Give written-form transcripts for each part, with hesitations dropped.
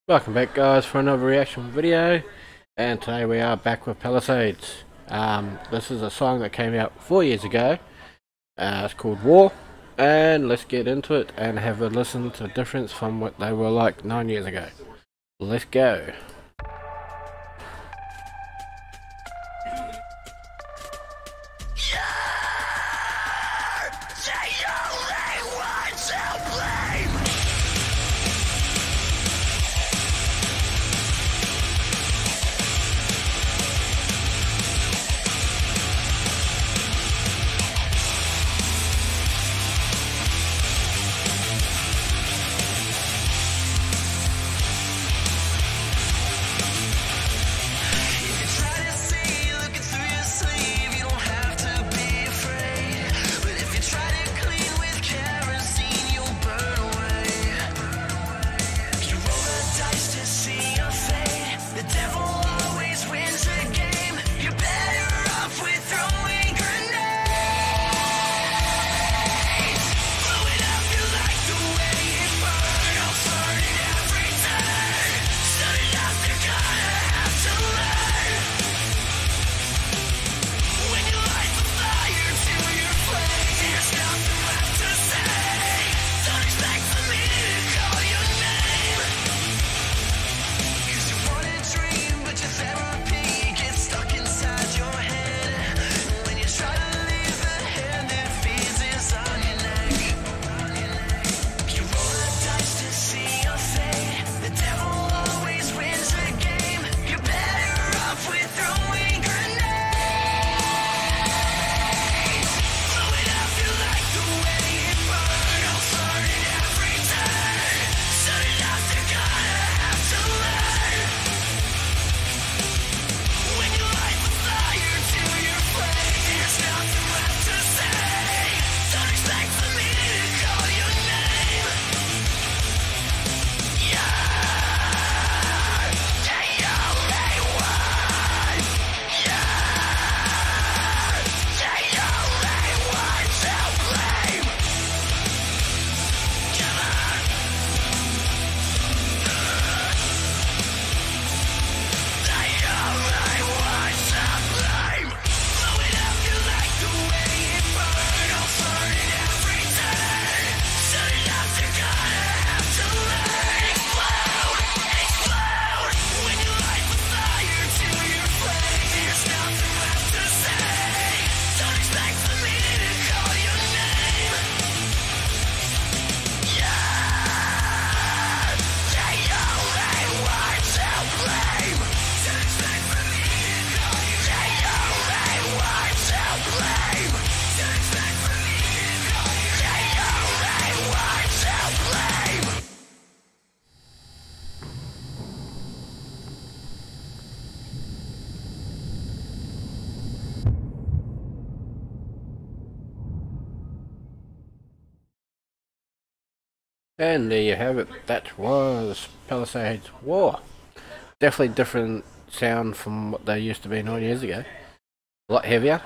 Welcome back guys for another reaction video, and today we are back with Palisades. This is a song that came out 4 years ago. It's called War, and let's get into it and have a listen to the difference from what they were like 9 years ago. Let's go. And there you have it. That was Palisades War. Definitely different sound from what they used to be 9 years ago. A lot heavier.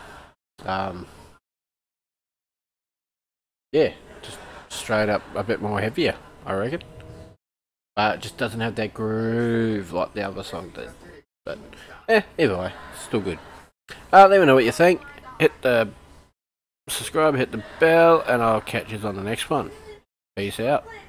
Yeah, just straight up a bit more heavier, I reckon. But it just doesn't have that groove like the other song did. But either way, still good. Let me know what you think. Hit the subscribe, hit the bell, and I'll catch you on the next one. Peace out.